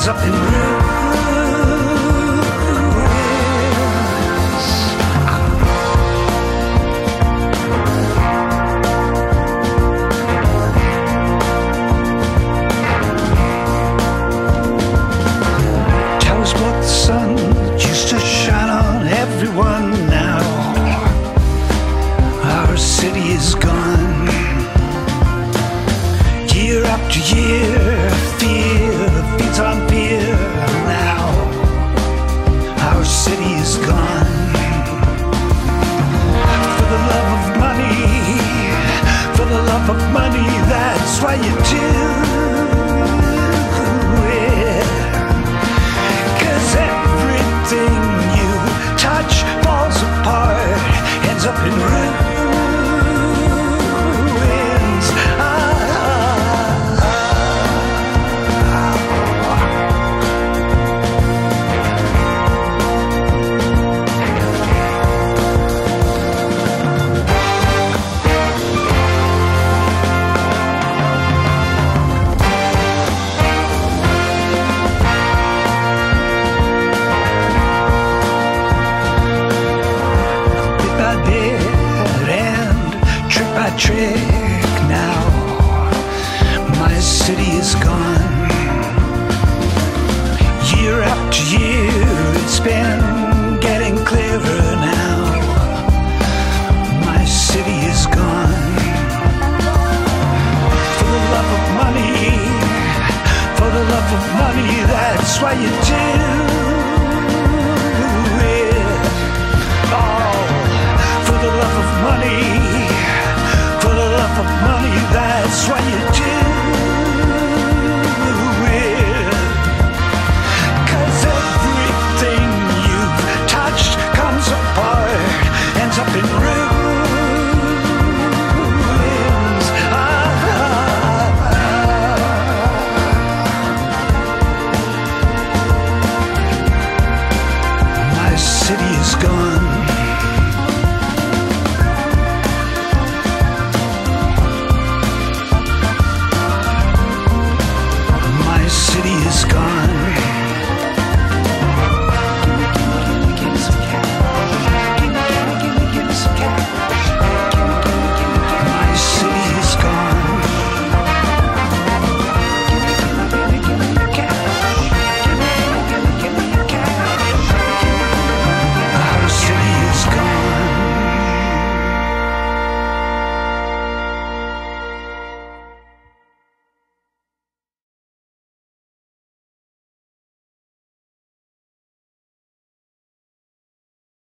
up in ruins. Tell us about the sun that used to shine on everyone now. Our city is gone. Year after year, fear feeds on fear now. Our city is gone. For the love of money, for the love of money, that's why you do it. 'Cause everything you touch falls apart, ends up in ruins. Trick now, my city is gone. Year after year, it's been getting clearer now. My city is gone. For the love of money, for the love of money, that's why you do it. Oh, for the love of money, of money, that's why you do it. 'Cause everything you've touched comes apart, ends up in ruins. My city is gone.